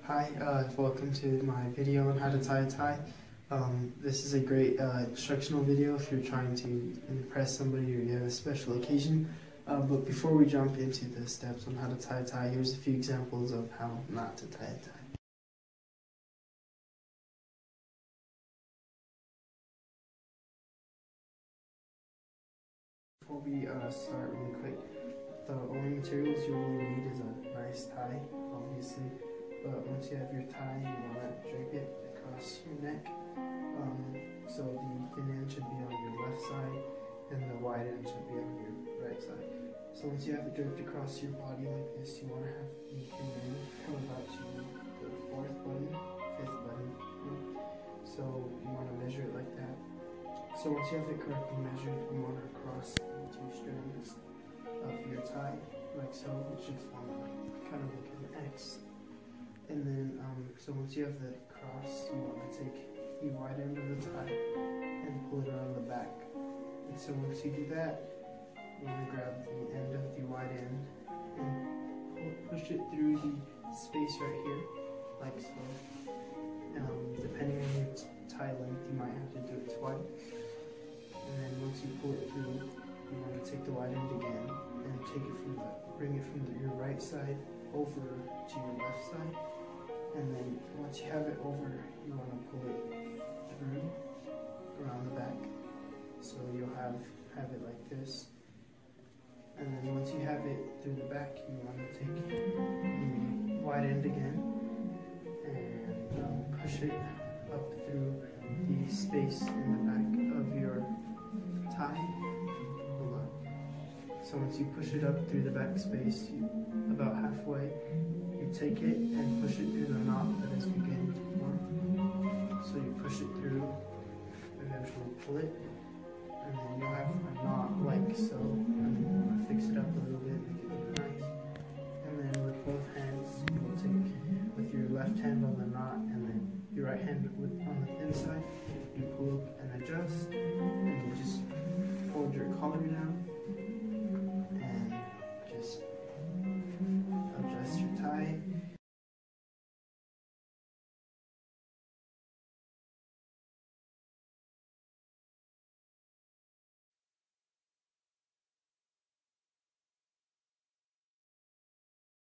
Hi, welcome to my video on how to tie a tie. This is a great instructional video if you're trying to impress somebody or you have a special occasion. But before we jump into the steps on how to tie a tie, here's a few examples of how not to tie a tie. Before we start really quick, the only materials you really need is a nice tie, obviously. But once you have your tie, you want to drape it across your neck. So the thin end should be on your left side and the wide end should be on your right side. So once you have it draped across your body like this, you want to have the thin end come about to the fifth button. So you want to measure it like that. So once you have it correctly measured, you want to cross the two strands of your tie, like so. It should form kind of like an X. And then, so once you have the cross, you want to take the wide end of the tie and pull it around the back. And so once you do that, you want to grab the end of the wide end and push it through the space right here, like so. Depending on your tie length, you might have to do it twice. And then once you pull it through, you want to take the wide end again and bring it from your right side over to your left side. And then once you have it over, you want to pull it through around the back. So you'll have it like this. And then once you have it through the back, you want to take the wide end again and push it up through the space in the back of your tie. Hold on. So once you push it up through the back space, about halfway, you take it and push it through the knot that is beginning to form. So you push it through, eventually pull it, and then you'll have a knot like so. And you want to fix it up a little bit, make it look nice. And then with both hands, you will take with your left hand on the knot, and then your right hand on the thin side, you pull and adjust.